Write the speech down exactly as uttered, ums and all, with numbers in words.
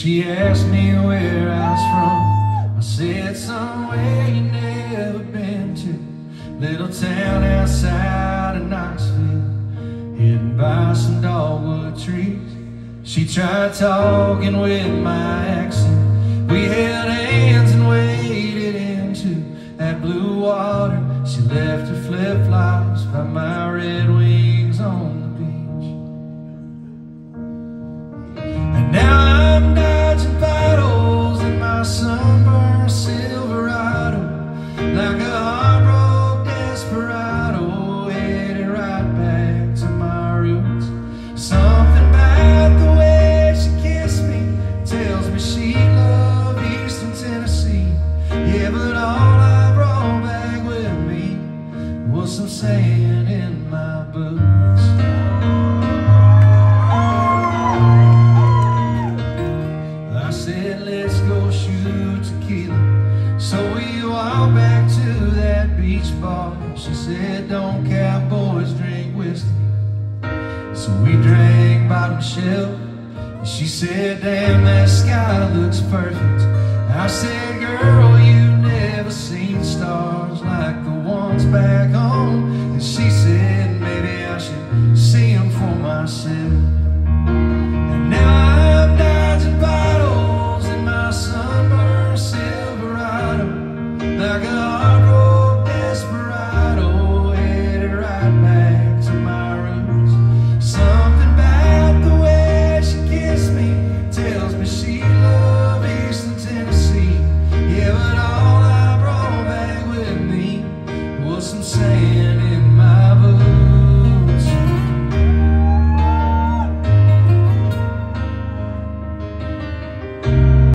She asked me where I was from. I said somewhere you never been to, little town outside of Knoxville, hidden by some dogwood trees. She tried talking with my accent. We held hands and waded into that blue water. She left her flip-flops by my Red Wings on the beach. And now I'm dodging potholes in my sunburned Silverado, like a heartbroken desperado, headed right back to my roots. Something about the way she kissed me tells me she loved Eastern Tennessee. Yeah, but all I brought back with me was some sand in my boots. I said, let's go shoot tequila. So we walked back to that beach bar. She said, don't cowboys drink whiskey. So we drank bottom shelf. And she said, damn, that sky looks perfect. I said, girl, you've never seen